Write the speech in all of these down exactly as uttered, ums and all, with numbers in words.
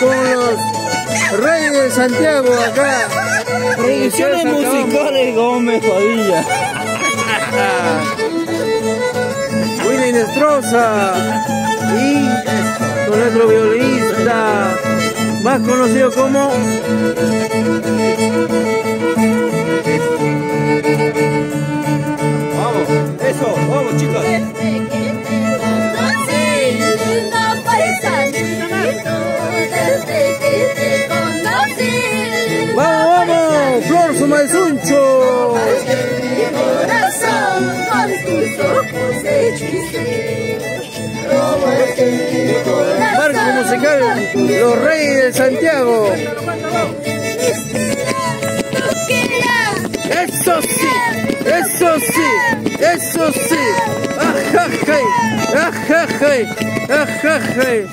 con los Reyes de Santiago acá. Producciones musicales Gómez Padilla. Willy Nestroza y con nuestro violinista más conocido como Vamos, eso, vamos chicos. ¡vamos, vamos! ¡Flor Sumalsuncho! Marco musical, los Reyes de Santiago. ¡Eso sí! ¡Eso sí! ¡Eso sí! ¡Ajaje! ¡Ajaje! ¡Ajaje!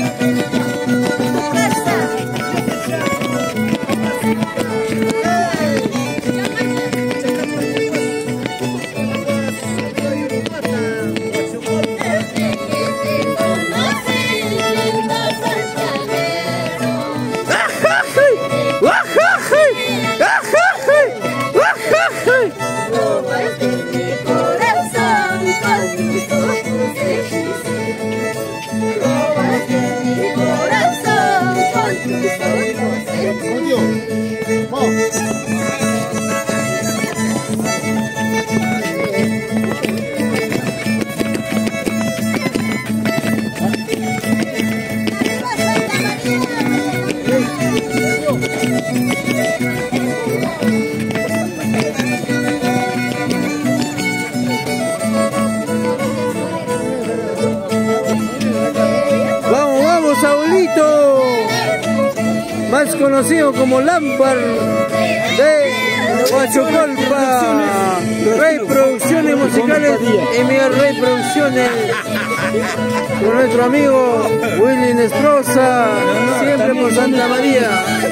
¡Vamos, vamos, Saulito! Más conocido como Lampard de Huachocolpa. Rey Producciones Musicales, Emilia Rey Producciones. Con nuestro amigo Willy Nestroza, siempre por Santa María.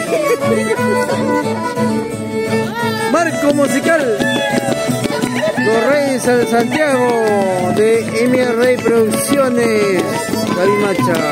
Marco musical, los Reyes de Santiago de Emilia Rey Producciones. David Macha.